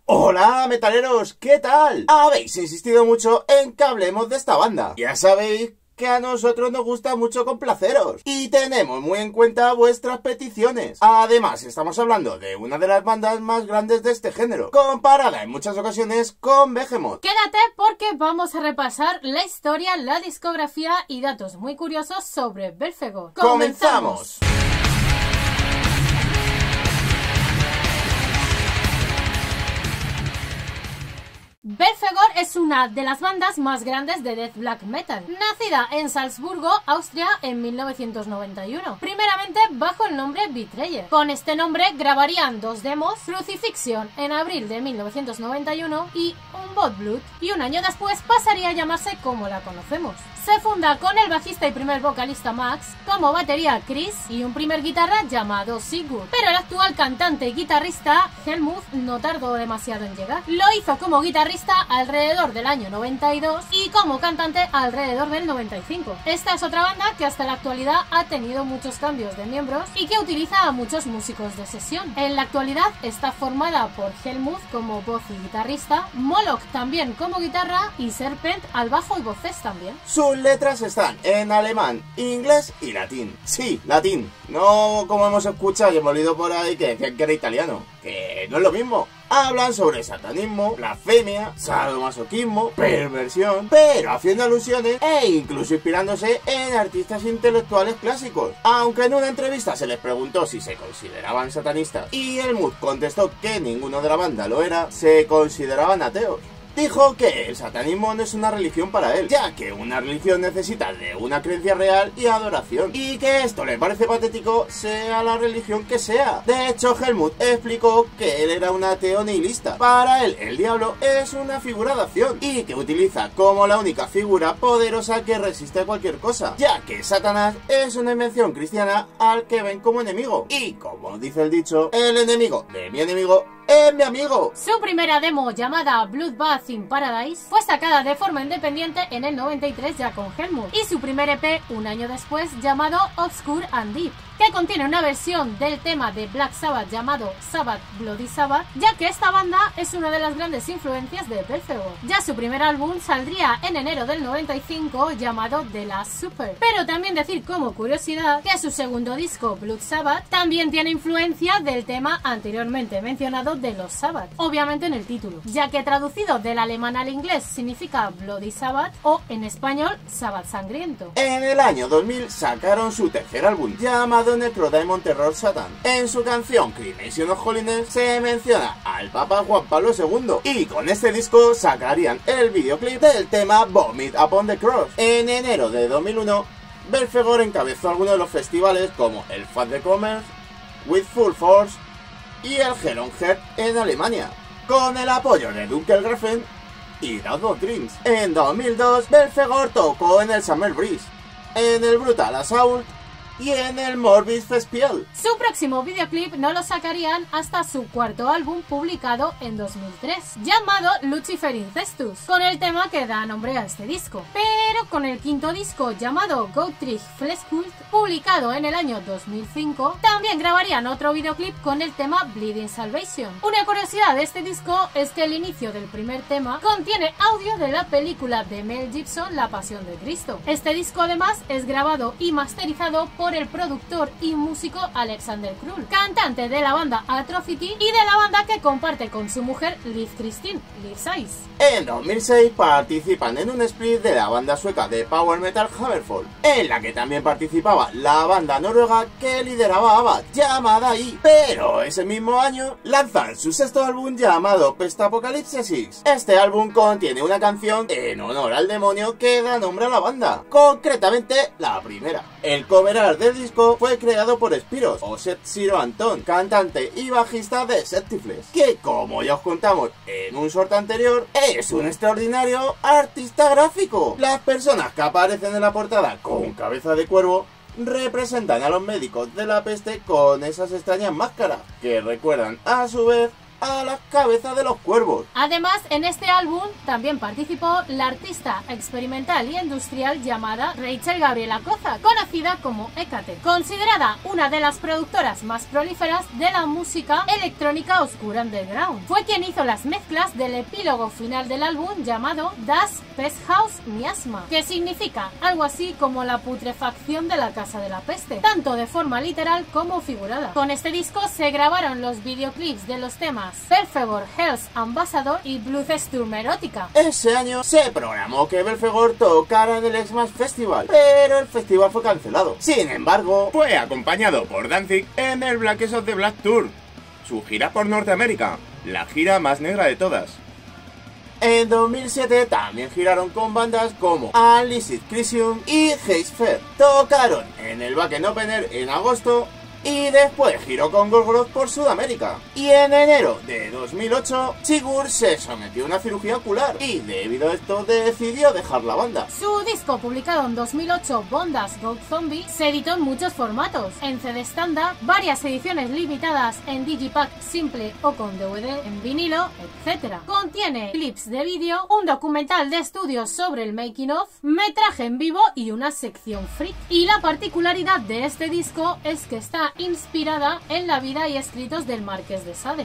Hola metaleros, ¿qué tal? Habéis insistido mucho en que hablemos de esta banda. Ya sabéis que a nosotros nos gusta mucho complaceros y tenemos muy en cuenta vuestras peticiones. Además, estamos hablando de una de las bandas más grandes de este género, comparada en muchas ocasiones con Behemoth. Quédate porque vamos a repasar la historia, la discografía y datos muy curiosos sobre Belphegor. ¡Comenzamos! Belphegor es una de las bandas más grandes de death black metal, nacida en Salzburgo, Austria en 1991, primeramente bajo el nombre Betrayer. Con este nombre grabarían dos demos, Crucifixion en abril de 1991 y Unbought Blood, y un año después pasaría a llamarse como la conocemos. Se funda con el bajista y primer vocalista Max, como batería Chris y un primer guitarra llamado Sigurd. Pero el actual cantante y guitarrista Helmut no tardó demasiado en llegar. Lo hizo como guitarrista alrededor del año 92 y como cantante alrededor del 95. Esta es otra banda que hasta la actualidad ha tenido muchos cambios de miembros y que utiliza a muchos músicos de sesión. En la actualidad está formada por Helmut como voz y guitarrista, Moloch también como guitarra y Serpent al bajo y voces también. Sus letras están en alemán, inglés y latín. Sí, latín. No como hemos escuchado y hemos leído por ahí que decían que era italiano. Que no es lo mismo. Hablan sobre satanismo, blasfemia, sadomasoquismo, perversión, pero haciendo alusiones e incluso inspirándose en artistas intelectuales clásicos. Aunque en una entrevista se les preguntó si se consideraban satanistas y Helmut contestó que ninguno de la banda lo era, se consideraban ateos. Dijo que el satanismo no es una religión para él, ya que una religión necesita de una creencia real y adoración, y que esto le parece patético sea la religión que sea. De hecho, Helmut explicó que él era un ateo nihilista. Para él, el diablo es una figura de acción, y que utiliza como la única figura poderosa que resiste a cualquier cosa, ya que Satanás es una invención cristiana al que ven como enemigo. Y como dice el dicho, el enemigo de mi enemigo es mi amigo. Su primera demo, llamada Bloodbath in Paradise, fue sacada de forma independiente en el 93 ya con Helmut, y su primer EP un año después, llamado Obscure and Deep, que contiene una versión del tema de Black Sabbath llamado Sabbath Bloody Sabbath, ya que esta banda es una de las grandes influencias de Belphegor. Ya su primer álbum saldría en enero del 95 llamado The Last Supper, pero también decir como curiosidad que su segundo disco, Blood Sabbath, también tiene influencia del tema anteriormente mencionado de los Sabbath, obviamente en el título, ya que traducido del alemán al inglés significa Bloody Sabbath o en español Sabbath Sangriento. En el año 2000 sacaron su tercer álbum llamado Necrodaemon Terror Satan. En su canción Cremation of Holiness se menciona al Papa Juan Pablo II, y con este disco sacarían el videoclip del tema Vomit Upon the Cross. En enero de 2001 Belphegor encabezó algunos de los festivales como el Fat the Commerce, With Full Force y el Hell on Earth en Alemania, con el apoyo de Dunkelgrafen y Download Dreams. En 2002 Belphegor tocó en el Summer Breeze, en el Brutal Assault y en el Morbid Festival. Su próximo videoclip no lo sacarían hasta su cuarto álbum publicado en 2003, llamado Lucifer Incestus, con el tema que da nombre a este disco. Pero con el quinto disco llamado Gottrich Fleshcult, publicado en el año 2005, también grabarían otro videoclip con el tema Bleeding Salvation. Una curiosidad de este disco es que el inicio del primer tema contiene audio de la película de Mel Gibson La Pasión de Cristo. Este disco además es grabado y masterizado por el productor y músico Alexander Krull, cantante de la banda Atrocity y de la banda que comparte con su mujer Liv Kristin, Liv Size. En 2006 participan en un split de la banda sueca de power metal Hammerfall, en la que también participaba la banda noruega que lideraba Abad, llamada I. Pero ese mismo año lanzan su sexto álbum llamado Pest Apocalypse 6. Este álbum contiene una canción en honor al demonio que da nombre a la banda, concretamente la primera. El cover art del disco fue creado por Spiros, o Seth-Zero Anton, cantante y bajista de Septiflesh, que como ya os contamos en un short anterior, es un extraordinario artista gráfico. Las personas que aparecen en la portada con cabeza de cuervo representan a los médicos de la peste con esas extrañas máscaras, que recuerdan a su vez a las cabezas de los cuervos. Además, en este álbum también participó la artista experimental y industrial llamada Rachel Gabriela Coza, conocida como Hécate, considerada una de las productoras más prolíferas de la música electrónica oscura underground. Fue quien hizo las mezclas del epílogo final del álbum llamado Das Pesthaus Miasma, que significa algo así como la putrefacción de la casa de la peste, tanto de forma literal como figurada. Con este disco se grabaron los videoclips de los temas Belphegor, Hell's Ambassador y Bluesturm Erótica. Ese año se programó que Belphegor tocara en el Xmas Festival, pero el festival fue cancelado. Sin embargo, fue acompañado por Danzig en el Blackest of the Black Tour, su gira por Norteamérica, la gira más negra de todas. En 2007 también giraron con bandas como Unlicit Crisium y Haze Fair. Tocaron en el Wacken Open Air en agosto y después giró con Gorgoroth por Sudamérica. Y en enero de 2008, Sigurd se sometió a una cirugía ocular y debido a esto decidió dejar la banda. Su disco, publicado en 2008, Bondas Goat Zombie, se editó en muchos formatos: en CD estándar, varias ediciones limitadas en digipack simple o con DVD, en vinilo, etc. Contiene clips de vídeo, un documental de estudios sobre el making of, metraje en vivo y una sección freak. Y la particularidad de este disco es que está inspirada en la vida y escritos del Marqués de Sade.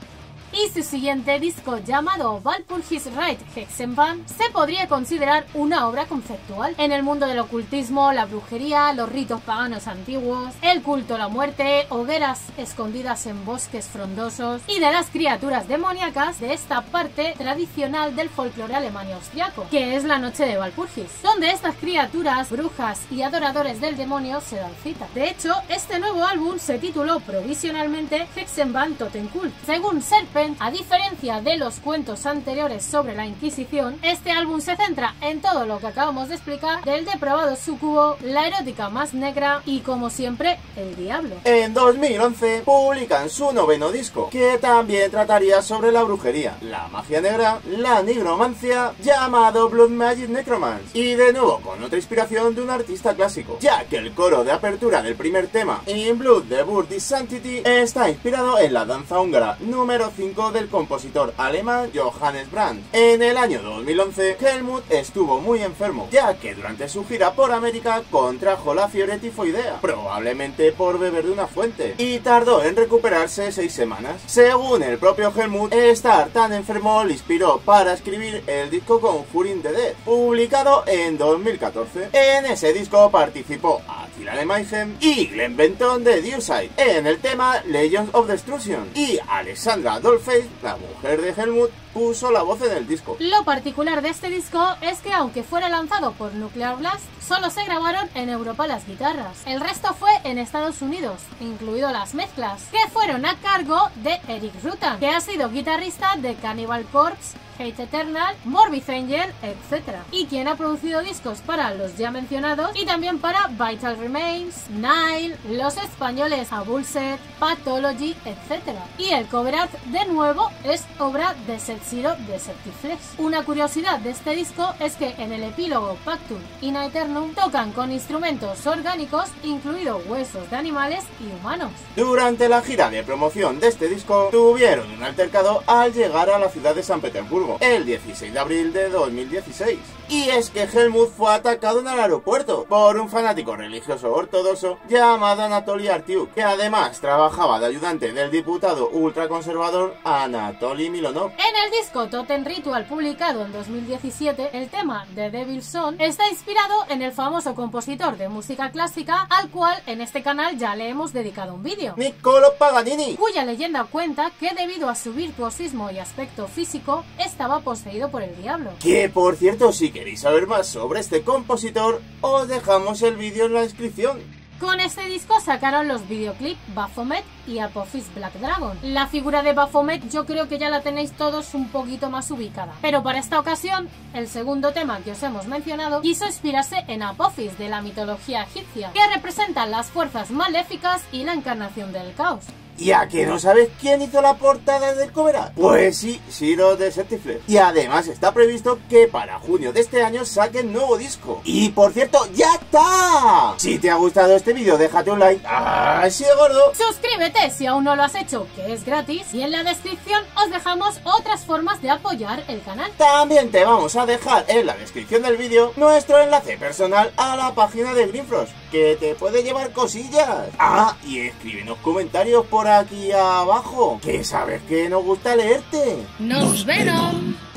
Y su siguiente disco, llamado Walpurgis Rite Hexenbahn, se podría considerar una obra conceptual en el mundo del ocultismo, la brujería, los ritos paganos antiguos, el culto a la muerte, hogueras escondidas en bosques frondosos y de las criaturas demoníacas de esta parte tradicional del folclore alemán y austriaco, que es la noche de Walpurgis, donde estas criaturas, brujas y adoradores del demonio se dan cita. De hecho, este nuevo álbum se tituló provisionalmente Hexenbahn Totenkult. Según Serpent, a diferencia de los cuentos anteriores sobre la Inquisición, este álbum se centra en todo lo que acabamos de explicar del depravado súcubo, la erótica más negra y, como siempre, el diablo. En 2011 publican su noveno disco, que también trataría sobre la brujería, la magia negra, la nigromancia, llamado Blood Magic Necromance, y de nuevo con otra inspiración de un artista clásico, ya que el coro de apertura del primer tema, In Blood the Birth is Sanctity, está inspirado en la danza húngara número 5 del compositor alemán Johannes Brahms. En el año 2011, Helmut estuvo muy enfermo, ya que durante su gira por América contrajo la fiebre tifoidea, probablemente por beber de una fuente, y tardó en recuperarse 6 semanas. Según el propio Helmut, estar tan enfermo le inspiró para escribir el disco Conjuring the Dead, publicado en 2014. En ese disco participó Attila de Mayhem y Glenn Benton de Deicide en el tema Legends of Destruction, y Alexandra Dolphin, la mujer de Helmut, puso la voz en el disco. Lo particular de este disco es que, aunque fuera lanzado por Nuclear Blast, solo se grabaron en Europa las guitarras. El resto fue en Estados Unidos, incluido las mezclas, que fueron a cargo de Eric Rutan, que ha sido guitarrista de Cannibal Corpse, Hate Eternal, Morbid Angel, etc. Y quien ha producido discos para los ya mencionados y también para Vital Remains, Nile, los españoles Abulset, Pathology, etc. Y el cover art, de nuevo, es obra de Sexiro de Septiflex. Una curiosidad de este disco es que en el epílogo Pactum in Aeternum tocan con instrumentos orgánicos, incluidos huesos de animales y humanos. Durante la gira de promoción de este disco, tuvieron un altercado al llegar a la ciudad de San Petersburgo el 16 de abril de 2016. Y es que Helmut fue atacado en el aeropuerto por un fanático religioso ortodoxo llamado Anatoly Artiuk, que además trabajaba de ayudante del diputado ultraconservador Anatoly Milonov. En el disco Totem Ritual, publicado en 2017, el tema The Devil's Son está inspirado en el famoso compositor de música clásica, al cual en este canal ya le hemos dedicado un vídeo, Niccolò Paganini, cuya leyenda cuenta que debido a su virtuosismo y aspecto físico estaba poseído por el diablo. Que por cierto, si queréis saber más sobre este compositor, os dejamos el vídeo en la descripción. Con este disco sacaron los videoclips Baphomet y Apophis Black Dragon. La figura de Baphomet yo creo que ya la tenéis todos un poquito más ubicada, pero para esta ocasión, el segundo tema que os hemos mencionado quiso inspirarse en Apophis de la mitología egipcia, que representan las fuerzas maléficas y la encarnación del caos. ¿Y a que no sabes quién hizo la portada del cover art? Pues sí, Shiro de Certifler. Y además está previsto que para junio de este año saquen nuevo disco. Y por cierto, ¡ya está! Si te ha gustado este vídeo, déjate un like. ¡Así de gordo! Suscríbete si aún no lo has hecho, que es gratis. Y en la descripción os dejamos otras formas de apoyar el canal. También te vamos a dejar en la descripción del vídeo nuestro enlace personal a la página de Greenfrost, que te puede llevar cosillas. Y escríbenos comentarios por aquí abajo, que sabes que nos gusta leerte. ¡Nos vemos!